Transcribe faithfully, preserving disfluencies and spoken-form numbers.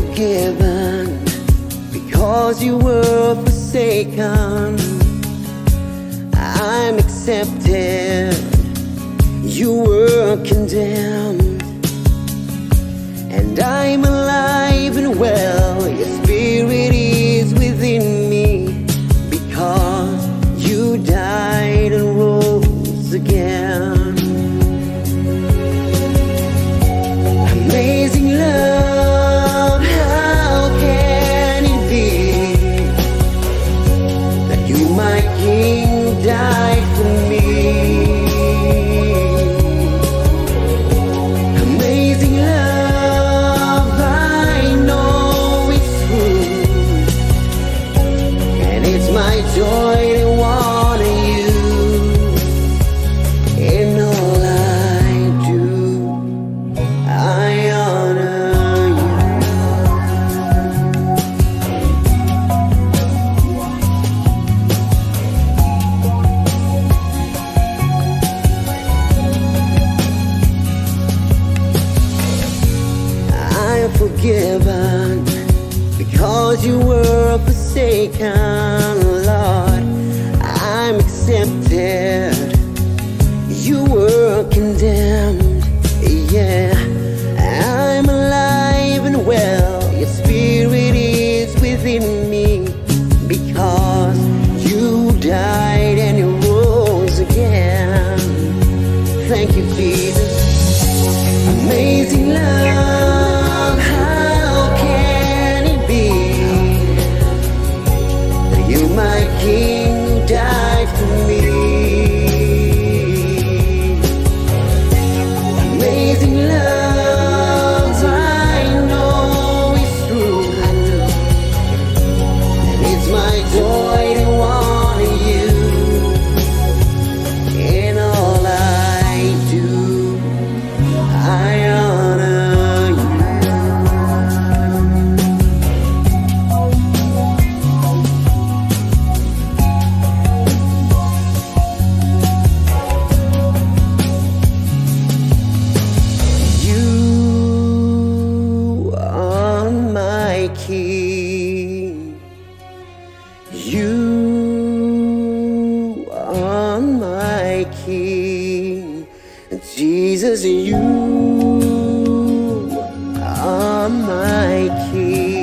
forgiven because you were forsaken. I'm accepted, you were condemned, and I'm alive and well. Your spirit is within me because you died and rose again. Amazing love, how can it be that you, my King, died for me? Amazing love, I know it's true, and it's my joy to honor you in all I do. I honor you. I'm forgiven because you were forsaken, Lord. I'm accepted, you were condemned, yeah. I'm alive and well, your spirit is within me because you died and you rose again. Thank you, Jesus. Amazing love, how can it be that you, my King, who died for me? Amazing love, I know it's true, and it's my joy to honor you in all I do. I honor you. You are my King. You are my King. Jesus, you are my King.